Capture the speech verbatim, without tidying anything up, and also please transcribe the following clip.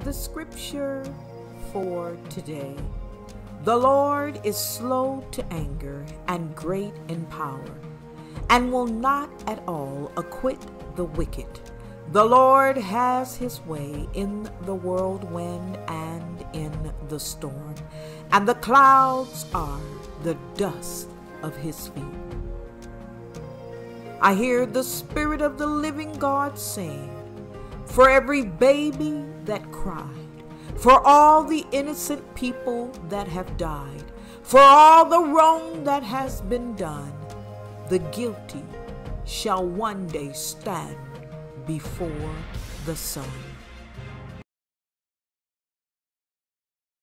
The scripture for today. The Lord is slow to anger and great in power, and will not at all acquit the wicked. The Lord has his way in the whirlwind and in the storm, and the clouds are the dust of his feet. I hear the Spirit of the living God saying, for every baby that cried, for all the innocent people that have died, for all the wrong that has been done, the guilty shall one day stand before the Son.